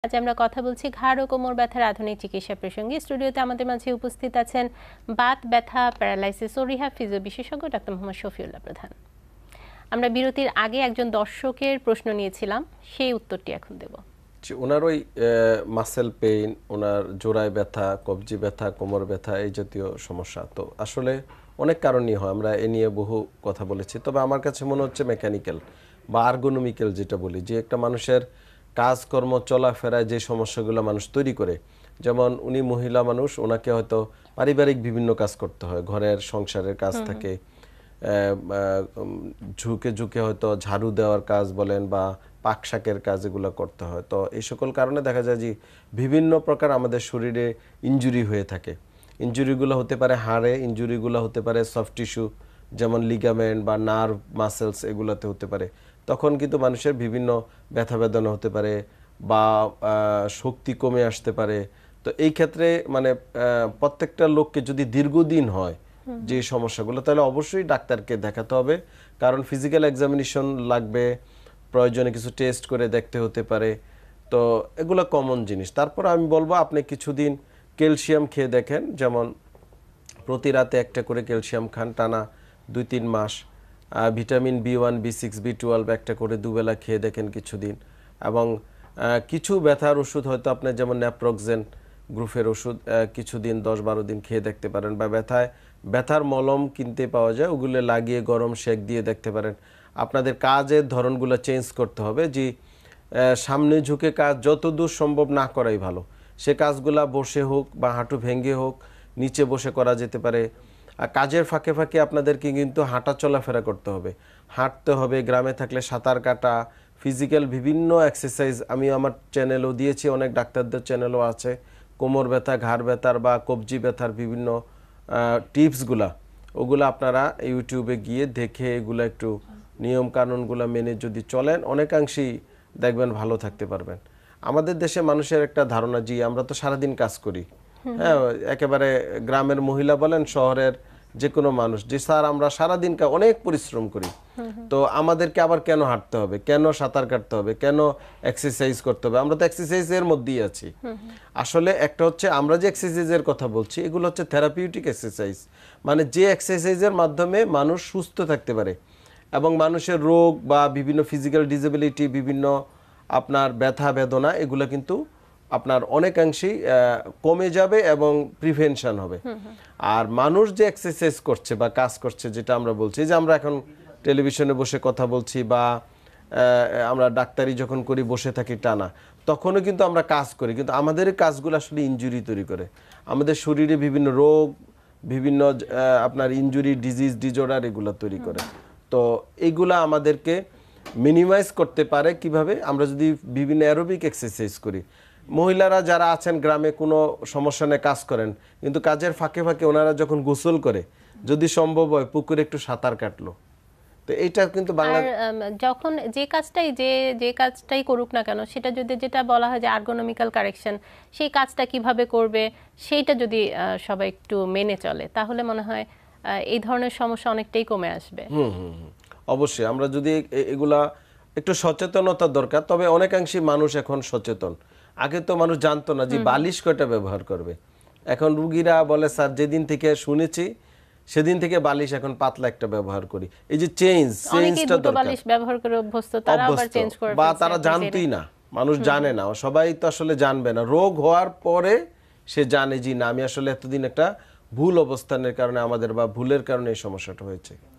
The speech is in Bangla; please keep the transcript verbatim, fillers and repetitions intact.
আজ আমরা কথা বলছি ঘাড় ও কোমর ব্যথার আধুনিক চিকিৎসা প্রসঙ্গে। স্টুডিওতে আমাদের মাঝে উপস্থিত আছেন বাত ব্যথা, প্যারালাইসিস ও রিহ্যাব ফিজিও বিশেষজ্ঞ ডাক্তার মোহাম্মদ শফিউল্লাহ প্রধান। আমরা বিরতির আগে একজন দর্শকের প্রশ্ন নিয়েছিলাম, সেই উত্তরটি এখন দেব। ওনার ওই মাসেল পেইন, ওনার জোড়ায় ব্যথা, কবজি ব্যথা, কোমর ব্যথা এই জাতীয় সমস্যা তো আসলে অনেক কারণই হয়, আমরা এ নিয়ে বহু কথা বলেছি। তবে আমার কাছে মনে হচ্ছে মেকানিক্যাল বা আর্গোনমিক্যাল যেটা বলি, যে একটা মানুষের কাজকর্ম চলাফেরায় যে সমস্যাগুলো মানুষ তৈরি করে, যেমন উনি মহিলা মানুষ, ওনাকে হয়তো পারিবারিক বিভিন্ন কাজ করতে হয়, ঘরের সংসারের কাজ থাকে, ঝুঁকে ঝুঁকে হয়তো ঝাড়ু দেওয়ার কাজ বলেন বা পাক শাকের কাজ এগুলো করতে হয়। তো এই সকল কারণে দেখা যায় যে বিভিন্ন প্রকার আমাদের শরীরে ইনজুরি হয়ে থাকে। ইনজুরিগুলো হতে পারে হাড়ে, ইনজুরিগুলো হতে পারে সফট টিস্যু যেমন লিগামেন্ট বা নার্ভ মাসেলস, এগুলোতে হতে পারে। তখন কিন্তু মানুষের বিভিন্ন ব্যথা বেদনা হতে পারে বা শক্তি কমে আসতে পারে। তো এই ক্ষেত্রে মানে প্রত্যেকটা লোককে যদি দীর্ঘদিন হয় যে সমস্যাগুলো, তাহলে অবশ্যই ডাক্তারকে দেখাতে হবে, কারণ ফিজিক্যাল এক্সামিনেশন লাগবে, প্রয়োজনে কিছু টেস্ট করে দেখতে হতে পারে। তো এগুলো কমন জিনিস। তারপর আমি বলবো আপনি কিছুদিন ক্যালসিয়াম খেয়ে দেখেন, যেমন প্রতি রাতে একটা করে ক্যালসিয়াম খান টানা দুই তিন মাস, vitamin B one B six B twelve একটা করে দুবেলা খেয়ে দেখেন কিছুদিন, এবং কিছু ব্যথার ওষুধ হয়তো আপনার যেমন ন্যাপ্রোক্সেন গ্রুপের ওষুধ কিছুদিন দশ বারো দিন খেয়ে দেখতে পারেন, বা ব্যথায় ব্যথার মলম কিনতে পাওয়া যায়, ওগুলো লাগিয়ে গরম শেক দিয়ে দেখতে পারেন। আপনাদের কাজের ধরনগুলো চেঞ্জ করতে হবে, যে সামনে ঝুঁকে কাজ যত দূর সম্ভব না করাই ভালো। সে কাজগুলা বসে হোক বা হাঁটু ভেঙে হোক, নিচে বসে করা যেতে পারে। কাজের ফাঁকে ফাঁকে আপনাদেরকে কিন্তু হাঁটা চলাফেরা করতে হবে, হাঁটতে হবে, গ্রামে থাকলে সাঁতার কাটা, ফিজিক্যাল বিভিন্ন এক্সারসাইজ আমি আমার চ্যানেলও দিয়েছি, অনেক ডাক্তারদের চ্যানেলও আছে। কোমর ব্যথা, ঘাড় ব্যথার বা কবজি ব্যথার বিভিন্ন টিপসগুলা, ওগুলো আপনারা ইউটিউবে গিয়ে দেখে এগুলো একটু নিয়ম কানুনগুলো মেনে যদি চলেন, অনেকাংশেই দেখবেন ভালো থাকতে পারবেন। আমাদের দেশে মানুষের একটা ধারণা, জি আমরা তো সারাদিন কাজ করি, হ্যাঁ একেবারে গ্রামের মহিলা বলেন শহরের যে কোনো মানুষ, যে স্যার আমরা সারাদিন অনেক পরিশ্রম করি, তো আমাদেরকে আবার কেন হাঁটতে হবে, কেন সাঁতার কাটতে হবে, কেন এক্সারসাইজ করতে হবে, আমরা তো এক্সারসাইজের মধ্যেই আছি। আসলে একটা হচ্ছে আমরা যে এক্সারসাইজের কথা বলছি, এগুলো হচ্ছে থেরাপিউটিক এক্সারসাইজ, মানে যে এক্সারসাইজের মাধ্যমে মানুষ সুস্থ থাকতে পারে এবং মানুষের রোগ বা বিভিন্ন ফিজিক্যাল ডিসেবিলিটি, বিভিন্ন আপনার ব্যথা বেদনা, এগুলো কিন্তু আপনার অনেকাংশেই কমে যাবে এবং প্রিভেনশন হবে। আর মানুষ যে এক্সারসাইজ করছে বা কাজ করছে, যেটা আমরা বলছি যে আমরা এখন টেলিভিশনে বসে কথা বলছি বা আমরা ডাক্তারি যখন করি বসে থাকি টানা, তখনও কিন্তু আমরা কাজ করি, কিন্তু আমাদের কাজগুলো আসলে ইনজুরি তৈরি করে, আমাদের শরীরে বিভিন্ন রোগ, বিভিন্ন আপনার ইনজুরি, ডিজিজ, ডিজঅর্ডার এগুলো তৈরি করে। তো এইগুলা আমাদেরকে মিনিমাইজ করতে পারে কিভাবে, আমরা যদি বিভিন্ন অ্যারোবিক এক্সারসাইজ করি। মহিলারা যারা আছেন গ্রামে কোনো সমস্যা নিয়ে কাজ করেন, কিন্তু কাজের ফাঁকে ফাঁকে ওনারা যখন গোসল করে, যদি সম্ভব হয় পুকুরে একটু সাঁতার কাটলো, তো এইটা কিন্তু বাংলা যখন যে কাজটাই যে যে কাজটাই করুক না কেন, সেটা যদি যেটা বলা হয় যে আর্গোনমিক্যাল কারেকশন, সেই কাজটা কিভাবে করবে সেইটা যদি সবাই একটু মেনে চলে, তাহলে মনে হয় এই ধরনের সমস্যা অনেকটাই কমে আসবে। হুম হুম অবশ্যই আমরা যদি এগুলা একটু সচেতনতা দরকার। তবে অনেকাংশে মানুষ এখন সচেতন, আগে তো মানুষ জানতো না যে বালিশ কয়টা ব্যবহার করবে। এখন রুগীরা বলে স্যার যেদিন থেকে শুনেছি সেদিন থেকে বালিশ এখন পাতলা একটা ব্যবহার করি। এই যে চেঞ্জ চেঞ্জটা দরকার, বালিশ ব্যবহার করে অভ্যস্ত, তারা আবার চেঞ্জ করে বা তারা জানতেই না, মানুষ জানে না, সবাই তো আসলে জানবে না, রোগ হওয়ার পরে সে জানে যে না আমি আসলে এতদিন একটা ভুল অবস্থানের কারণে আমাদের বা ভুলের কারণে এই সমস্যাটা হয়েছে।